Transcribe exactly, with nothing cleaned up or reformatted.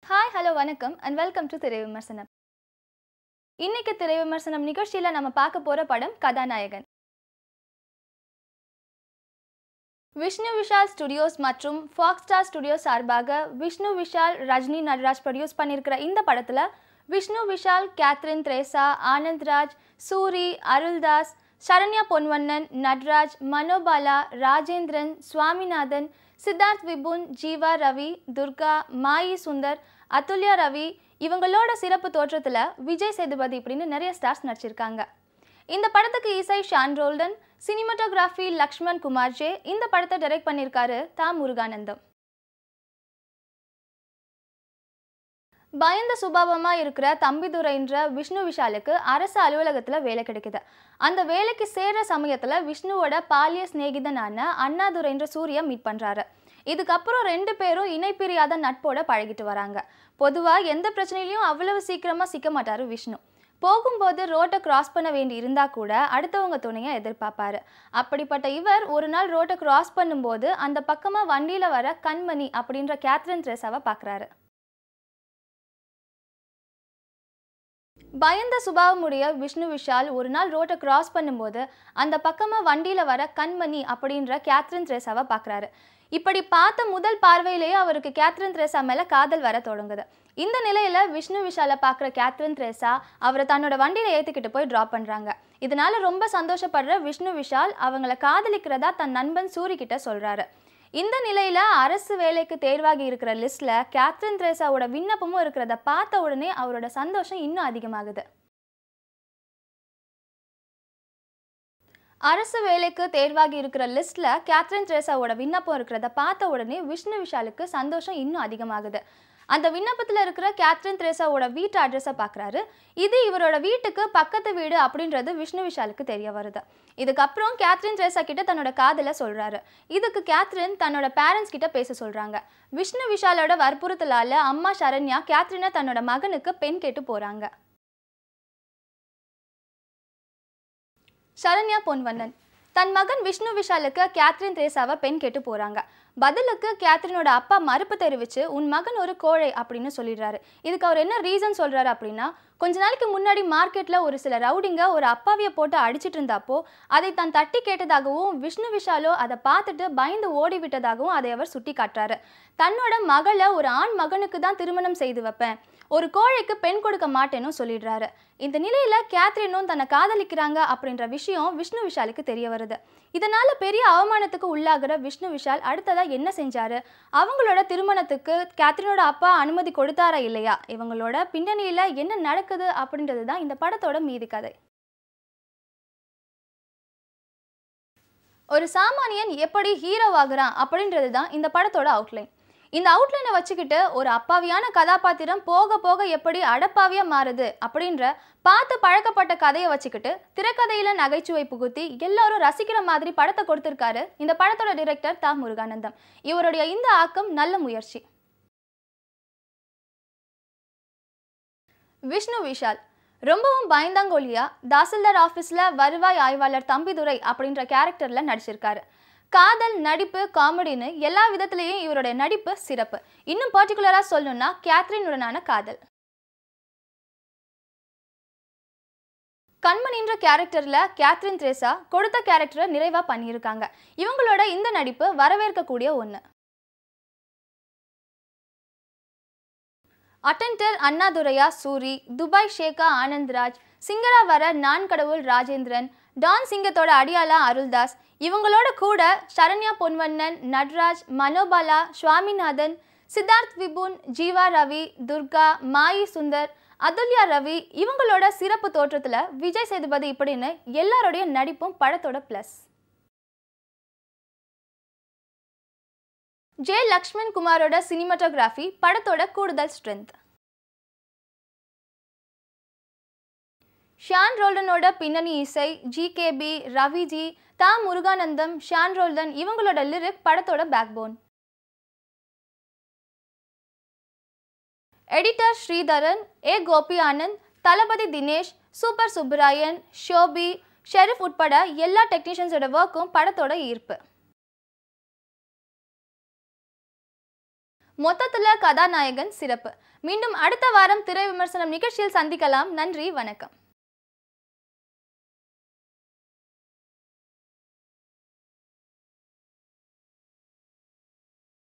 Hi, hello, வணக்கம் and welcome to திரை விமர்சனம். இன்னைக்கு திரை விமர்சனம் நிகழ்ச்சியில நம்ம பார்க்க போற படம் கதாநாயகன். விஷ்ணு விஷால் ஸ்டுடியோஸ் மற்றும் ஃபாக்ஸ் ஸ்டார் ஸ்டுடியோஸ் சார்பாக விஷ்ணு விஷால், ரஜினி நடராஜ் ப்ரொடியூஸ் பண்ணியிருக்கிற இந்த படத்துல விஷ்ணு விஷால், கேத்ரின் திரேசா, ஆனந்த் ராஜ், சூரி, அருள்தாஸ், சரண்யா பொன்வண்ணன், நட்ராஜ், மனோபாலா, ராஜேந்திரன், சுவாமிநாதன், சித்தார்த் விபுன், ஜீவா ரவி, துர்கா, மாயி சுந்தர், அதுல்யா ரவி இவங்களோட சிறப்பு தோற்றத்துல விஜய் சேதுபதி இப்படின்னு நிறைய ஸ்டார்ஸ் நடிச்சிருக்காங்க. இந்த படத்துக்கு இசை ஷான் ரோல்டன், சினிமாட்டோகிராஃபி லக்ஷ்மண் குமார் ஜே, இந்த படத்தை டைரக்ட் பண்ணியிருக்காரு தா முருகானந்தம். பயந்த சுபாவமா இருக்கிற தம்பிதுரைன்ற விஷ்ணு விஷாலுக்கு அரசு அலுவலகத்துல வேலை கிடைக்குது. அந்த வேலைக்கு சேர்ற சமயத்துல விஷ்ணுவோட பாலிய சிநேகிதனான அண்ணாதுரைன்ற சூர்யா மீட் பண்றாரு. இதுக்கப்புறம் ரெண்டு பேரும் இணைப்பிரியாத நட்போட பழகிட்டு வராங்க. பொதுவா எந்த பிரச்சனையிலையும் அவ்வளவு சீக்கிரமா சிக்க மாட்டாரு விஷ்ணு. போகும்போது ரோட்டை கிராஸ் பண்ண வேண்டி இருந்தா கூட அடுத்தவங்க துணையை எதிர்பார்ப்பாரு. அப்படிப்பட்ட இவர் ஒரு நாள் ரோட்டை கிராஸ் பண்ணும்போது அந்த பக்கமா வண்டியில வர கண்மணி அப்படின்ற கேத்ரின் திரேசாவை பாக்குறாரு. பயந்த சுபாவமுடைய விஷ்ணு விஷால் ஒரு நாள் ரோட்டை கிராஸ் பண்ணும்போது அந்த பக்கமா வண்டியில வர கண்மணி அப்படின்ற கேத்ரின் திரேசாவை பாக்குறாரு. இப்படி பார்த்த முதல் பார்வையிலேயே அவருக்கு கேத்ரின் திரேசா மேல காதல் வர தொடங்குது. இந்த நிலையில விஷ்ணு விஷாலை பார்க்குற கேத்ரின் திரேசா அவரை தன்னோட வண்டியில ஏத்திக்கிட்டு போய் டிராப் பண்றாங்க. இதனால ரொம்ப சந்தோஷப்படுற விஷ்ணு விஷால் அவங்கள காதலிக்கிறதா தன் நண்பன் சூரி கிட்ட சொல்றாரு. இந்த நிலையில அரசு வேலைக்கு தேர்வாகி இருக்கிற லிஸ்ட்ல கேத்ரின் திரேசாவோட விண்ணப்பமும் இருக்கிறத பார்த்த உடனே அவரோட சந்தோஷம் இன்னும் அதிகமாகுது. அரசு வேலைக்கு தேர்வாகி இருக்கிற லிஸ்ட்ல கேத்ரின் திரேசாவோட விண்ணப்பம் இருக்கிறத பார்த்த உடனே விஷ்ணு விஷாலுக்கு சந்தோஷம் இன்னும் அதிகமாகுது. அந்த விண்ணப்பத்தில் இருக்கிற கேத்ரின் திரேசாவோட வீட்டு அட்ரஸை பார்க்குறாரு. இது இவரோட வீட்டுக்கு பக்கத்து வீடு அப்படின்றது விஷ்ணு விஷாலுக்கு தெரிய வருது. இதுக்கப்புறம் கேத்ரின் திரேசா கிட்ட தன்னோட காதலை சொல்றாரு. இதுக்கு கேத்ரின் தன்னோட பேரண்ட்ஸ் கிட்ட பேச சொல்றாங்க. விஷ்ணு விஷாலோட வற்புறுத்தலால அம்மா சரண்யா கேத்ரினை தன்னோட மகனுக்கு பெண் கேட்டு போறாங்க. சரண்யா பொன்வண்ணன் தன் மகன் விஷ்ணு விஷாலுக்கு கேத்ரின் திரேசாவை பெண் கேட்டு போறாங்க. பதிலுக்கு கேத்ரினோட அப்பா மறுப்பு தெரிவிச்சு உன் மகன் ஒரு கோழை அப்படின்னு சொல்லிடுறாரு. இதுக்கு அவர் என்ன ரீசன் சொல்றாரு அப்படின்னா, கொஞ்ச நாளைக்கு முன்னாடி மார்க்கெட்ல ஒரு சில ரவுடிங்க ஒரு அப்பாவியை போட்டு அடிச்சிட்டு இருந்தாப்போ அதை தான் தட்டி கேட்டதாகவும் விஷ்ணு விஷாலோ அதை பார்த்துட்டு பயந்து ஓடி விட்டதாகவும் அதை அவர் சுட்டி காட்டுறாரு. தன்னோட மகளை ஒரு ஆண் மகனுக்கு தான் திருமணம் செய்து வைப்பேன், ஒரு கோழைக்கு பெண் கொடுக்க மாட்டேன்னு சொல்லிடுறாரு. இந்த நிலையில கேத்ரினும் தன்னை காதலிக்கிறாங்க அப்படின்ற விஷயம் விஷ்ணு விஷாலுக்கு தெரிய வருது. இதனால பெரிய அவமானத்துக்கு உள்ளாகிற விஷ்ணு விஷால் அடுத்ததா என்ன செஞ்சாரு, அவங்களோட திருமணத்துக்கு கேத்ரினோட அப்பா அனுமதி கொடுத்தாரா இல்லையா, இவங்களோட பின்னணியில என்ன நடக்குது அப்படின்றது தான் இந்த படத்தோட மீதி கதை. ஒரு சாமானியன் எப்படி ஹீரோ ஆகுறான் அப்படின்றது தான் இந்த படத்தோட அவுட்லைன். இந்த அவுட்லைனை வச்சுக்கிட்டு ஒரு அப்பாவியான கதாபாத்திரம் போக போக எப்படி அடப்பாவியா மாறுது அப்படின்ற பார்த்து பழக்கப்பட்ட கதையை வச்சுக்கிட்டு திரைக்கதையில நகைச்சுவை புகுத்தி எல்லாரும் ரசிக்கிற மாதிரி படத்தை கொடுத்திருக்காரு இந்த படத்தோட டைரக்டர் தா முருகானந்தம். இவருடைய இந்த ஆக்கம் நல்ல முயற்சி. விஷ்ணு விஷால் ரொம்பவும் பயந்தாங்கோலியா தாசில்தார் ஆஃபீஸ்ல வருவாய் ஆய்வாளர் தம்பிதுரை அப்படின்ற கேரக்டர்ல நடிச்சிருக்காரு. காதல், நடிப்பு, காமெடின்னு எல்லா விதத்திலையும் இவருடைய நடிப்பு சிறப்பு. இன்னும் பர்டிகுலரா சொல்லணும்னா கேத்ரினுடனான காதல். கண்மணின்ற கேரக்டர்ல கேத்ரின் திரேசா கொடுத்த கேரக்டரை நிறைவா பண்ணியிருக்காங்க. இவங்களோட இந்த நடிப்பு வரவேற்கக்கூடிய ஒண்ணு. அட்டென்டர் அண்ணாதுரையா சூரி, துபாய் ஷேகா ஆனந்த் ராஜ், சிங்கரா வர நான் கடவுள் ராஜேந்திரன், டான் சிங்கத்தோட அடியாளா அருள்தாஸ், இவங்களோட கூட சரண்யா பொன்வண்ணன், நட்ராஜ், மனோபாலா, சுவாமிநாதன், சித்தார்த் விபுன், ஜீவா ரவி, துர்கா, மாயி சுந்தர், அதுல்யா ரவி இவங்களோட சிறப்பு தோற்றத்துல விஜய் சேதுபதி இப்படின்னு எல்லாரோடைய நடிப்பும் படத்தோட பிளஸ். ஜே லக்ஷ்மண் குமாரோட சினிமாட்டோகிராஃபி படத்தோட கூடுதல் ஸ்ட்ரென்த். ஷான் ரோல்டனோட பின்னணி இசை, ஜி கே பி, ரவிஜி, தா முருகானந்தம், ஷான் ரோல்டன் இவங்களோட லிரிக் படத்தோட backbone. Editor Sridharan, A Gopi Anand, Thalapathy Dinesh, super Subbarayan, Shobi, Sherif உட்பட எல்லா டெக்னீஷியன்ஸோட ஒர்க்கும் படத்தோட ஈர்ப்பு. மொத்தத்துல கதாநாயகன் சிறப்பு. மீண்டும் அடுத்த வாரம் திரை விமர்சனம் நிகழ்ச்சியில் சந்திக்கலாம். நன்றி, வணக்கம்.